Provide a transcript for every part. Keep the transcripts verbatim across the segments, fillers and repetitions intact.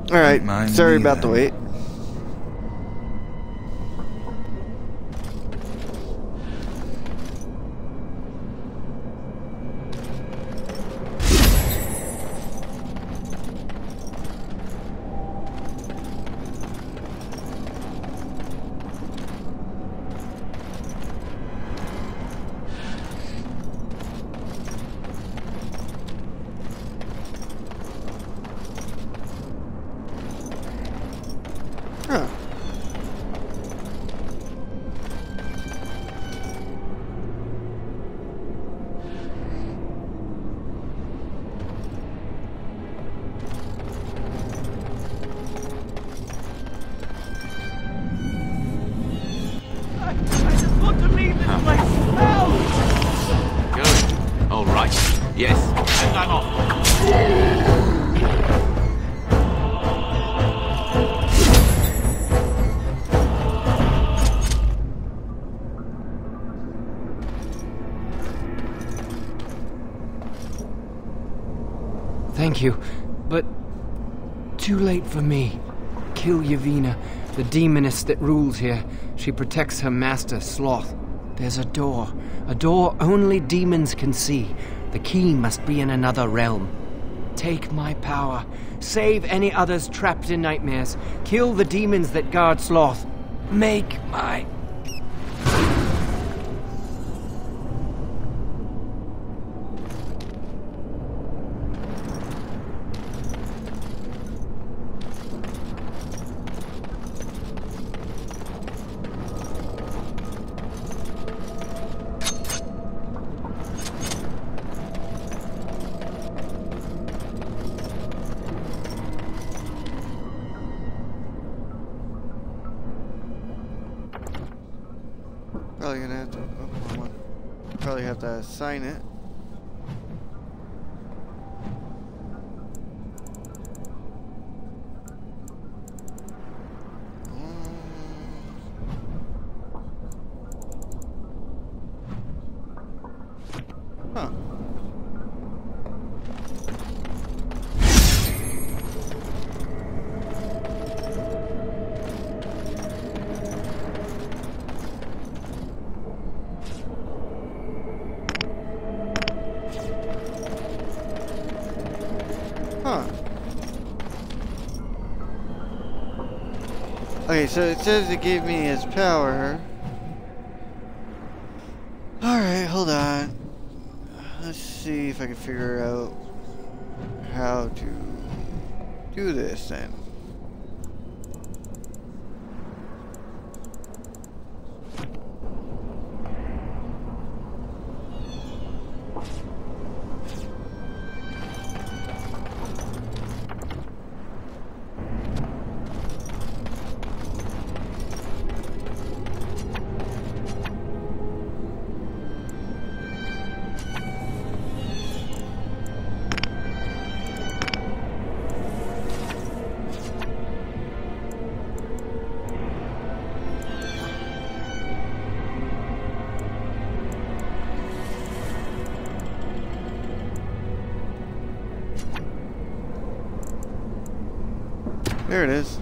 Alright, sorry about the wait. Huh. I, I just want to leave this place now! Good. All right. Yes. And I'm off. Thank you, but too late for me. Kill Yevina, the demoness that rules here. She protects her master, Sloth. There's a door, a door only demons can see. The key must be in another realm. Take my power. Save any others trapped in nightmares. Kill the demons that guard Sloth. Make my... Probably gonna have to. Oh, hold on. Probably have to assign it. Huh. Huh. Okay, so it says it gave me his power. Alright, hold on. Let's see if I can figure out how to do this then. There it is.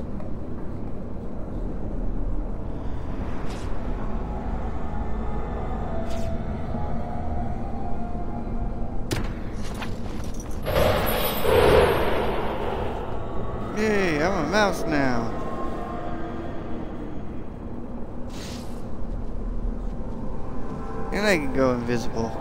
Yay, I'm a mouse now. And I can go invisible.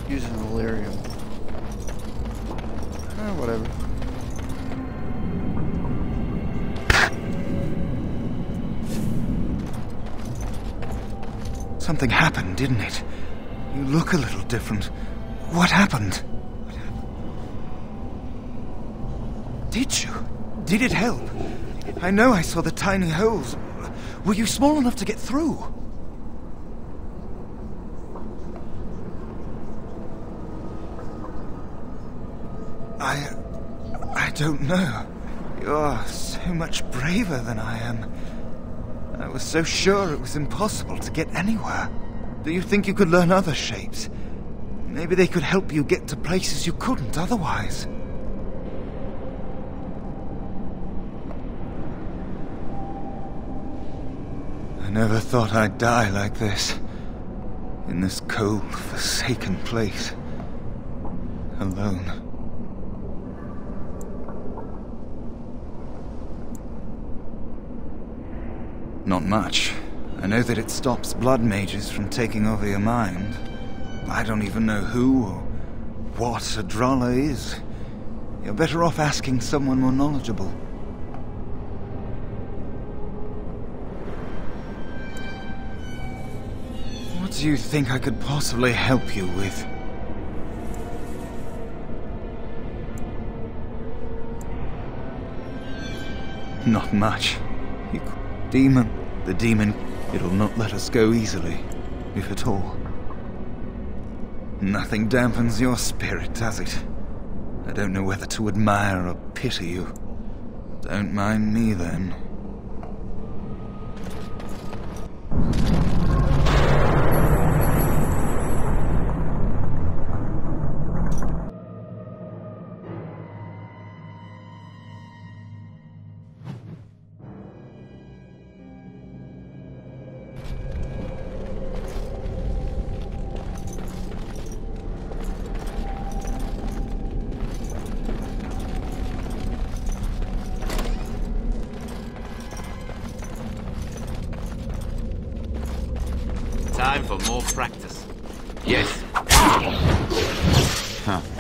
using Illyrium. Eh, whatever. Something happened, didn't it? You look a little different. What happened? Did you? Did it help? I know I saw the tiny holes. Were you small enough to get through? I... I don't know. You're so much braver than I am. I was so sure it was impossible to get anywhere. Do you think you could learn other shapes? Maybe they could help you get to places you couldn't otherwise. I never thought I'd die like this. In this cold, forsaken place. Alone. Not much. I know that it stops blood mages from taking over your mind. I don't even know who or what a Drala is. You're better off asking someone more knowledgeable. What do you think I could possibly help you with? Not much. You demon. The demon, it'll not let us go easily, if at all. Nothing dampens your spirit, does it? I don't know whether to admire or pity you. Don't mind me, then. Time for more practice. Yes. Huh.